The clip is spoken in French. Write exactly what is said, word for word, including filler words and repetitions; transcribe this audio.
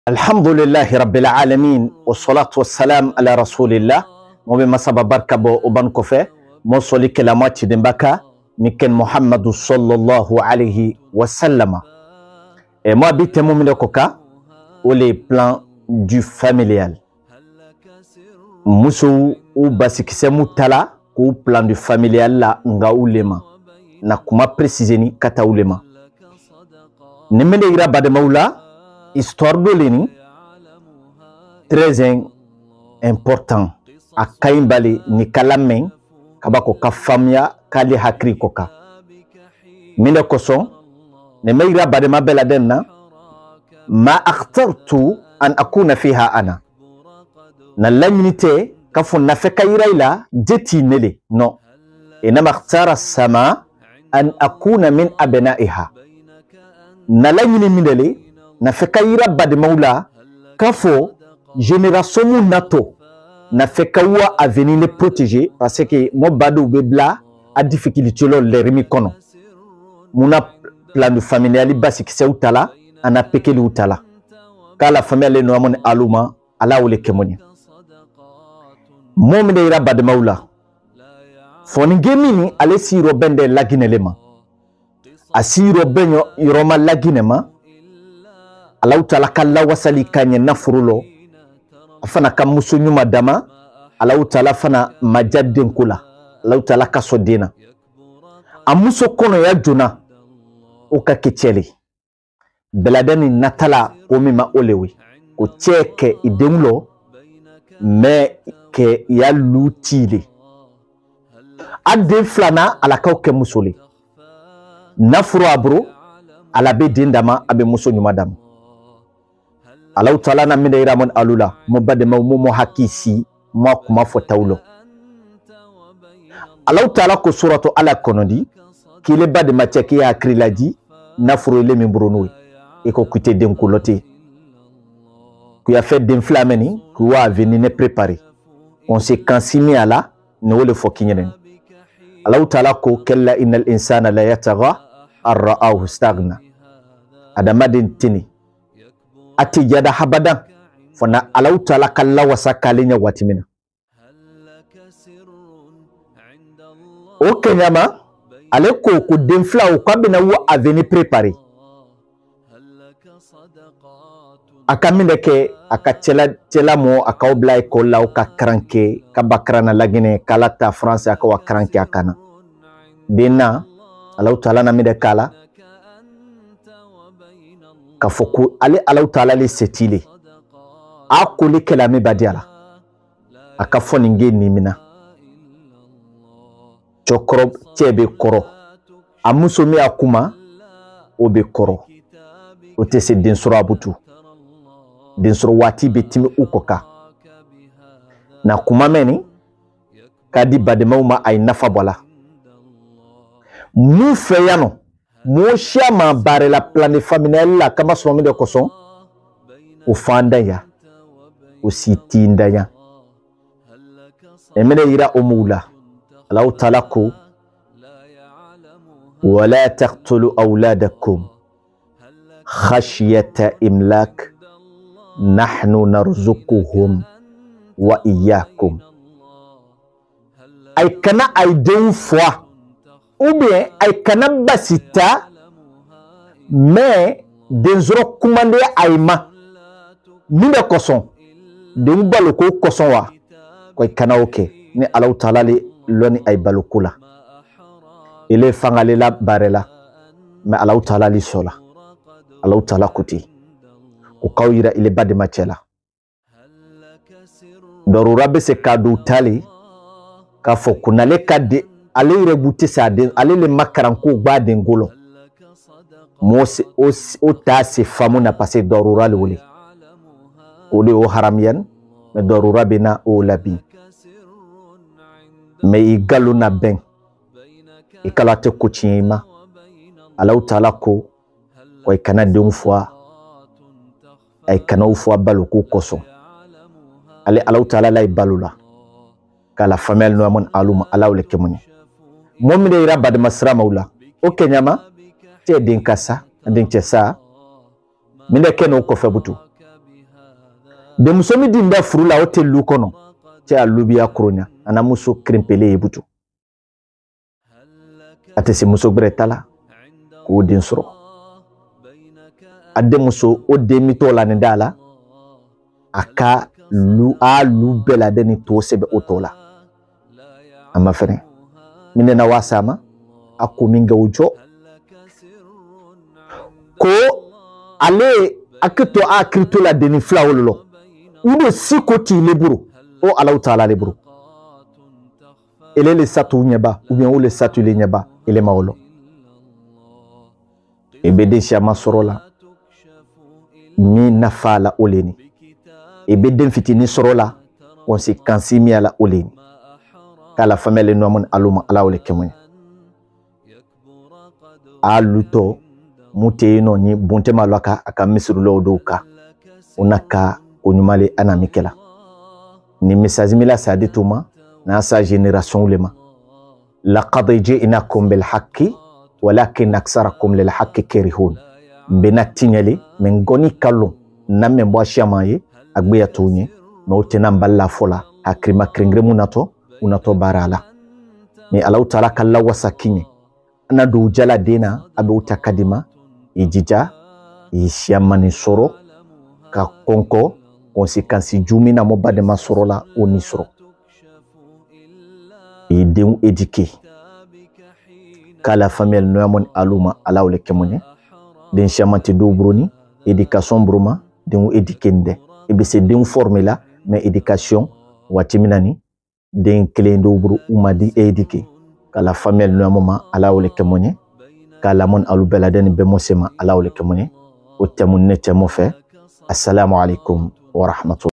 Alhamdulillahi rabbil alamin wa salatu wa salam ala rasulillah mobe masaba barka bo oban kofe mo soli kelama tidembaka miken Muhammadu sallallahu alayhi wa sallama et moi bité mo mine koka ou les plans du familial musu ou basikise mutala ou plan du familial la nga ulema na kuma préciser ni kata ulema nemene ira bade maula histoire de l'eni très important a kaimbali ni kalamen kabako ka famia kali hakri koka mine koson ne meira bade mabela denna ma akhtartu an akuna fiha ana na laminite kafun na feka iraila jeti nele no inama akhtara sama an akuna min abnaiha na lamini mindele na feka ira bade maula kafo génération mu nato na feka wa avenir les protéger parce que mo badu bebla a difficulté lo le remi kono muna plan de familial basique c'est utala ana pekeli utala kala famille no amone aluma ala wole kemoni mom de ira bade maula foni gemini ale siro bende laginelema asiro benyo iroma laginema Allah ta'ala kalla wasali kanye nafurulo afana kamusu nyuma dama Allah ta'ala fana majadden kula Allah ta'ala kasodina amuso kono ya juna uka kicheli beladani natala omima olewi ko cheke idemlo me ke ya lutile ade flana ala kauke musuli nafuru abro ala be dindama abe muso nyuma dama Allah ta'ala na mine iramon alula mobade mawmumo hakisi ma kuma fotawlo Allah ta'ala ko suratu ala konondi kile bade macheki ya akrilaji nafuro ile mimbruno e ko kuté den ko loté ku ya fait d'inflameni ku wa veni ne préparer conséquence mi ala ne wole fokinyenen Allah ta'ala ko kalla innal insana la yatagha ar-ra'ahu staghna adama den tini ati jada habadan fona Allah ta'ala kalla wasakalinya watimina o kenyama ale ko ko denfla o kwabina wo avenir préparé akaminde ke akachela chela mo akawbla ko law ka kranke ka bakrana lagine kalata france akawa kranke akana dina Allah ta'ala na mide kala kafoku ale Allah ta'ala le setile akuli kelame badiala akafoni ngeni mina chokro chebe koro amuso mi akuma obe koro otese dinsoro abutu dinsoro wati betimi ukoka na kuma meni kadi bademauma ay nafa bola mu feyano mo shama bare la plan familial la kama somi de koson o fanda ya o sitinda ya emene ira umula Allah ta'ala ko wala taqtulu awladakum khashyata imlak nahnu narzuquhum wa iyyakum ay kana ay deux fois ou bien ay kana basita mais denzoro kumande ayma minde koson de mbalo ko koson wa ko kana oke ni Allah ta'ala li loni ay balukula ile fangale la barela mais Allah ta'ala li sola Allah ta'ala kuti ko kawira ile bade machela dorura be se kadu tali ka fo kunale kade ale rebuti sa de ale le makaran ko gba de ngolo mo se o ta se famu na passé dorura le wole o le o haramiyan me dorura bina o labi me igalu na ben ikalate kuchima Allah ta'ala ko ko kana de fois ay kana fois balu ko koso ale Allah ta'ala lay balula kala famel no amon aluma alawle kemuni momi de ira bad masra maula o kenyama te dinkasa dinkesa minde keno ko febutu de muso mi din bɛ furu la o tɛ lu kɔnɔ cɛ a lubiya kuronya ana muso krempele ye butu a tɛ se muso gbɛrɛ ta la k'o den sɔrɔ a den muso o den mi tɔ la nin da la a ka lu a lu bɛɛ la den ni to sɛbɛ o tɔ la a ma fɛnɛ min na wasa ma a ko min kɛ o jɔ ko ale akito a krito la den fila wolo udo siko ti leburu o ala taala leburu ele le satu nyeba ou bien o le satu le nyeba ele mawolo e be de shama sorola mi nafala oleni e be den fitini sorola conséquence mi ala oleni kala famele no mon aluma ala ole kemoy aluto mute no ni bonte malaka aka misru lo doka onaka onyumale ana mikela ni message mila sadituma na sa génération lema laqad ji'nakum bil haqqi walakin aksarakum lil haqqi karihun benatinyali men goni kallo namme bo shamaye agbeya tonye no tena mballa fola akrima kringre munato unato barala ni Allah taala kala wasakinye ana do jala dena abe utakadima ijija ishiamani soro ka konko conséquence jumi na mo bade masoro la oni soro e den éduqué kala famille no amon aluma ala ole kemonye den chamati do broni éducation broma den éduqué nde e be se den formula mais éducation watiminani den klendo bru umadi éduqué kala famille no amoma ala ole kemonye kala mon alu beladen be mosema ala ole kemonye o temun ne temo fe assalamu alaikum wa rahmatullahi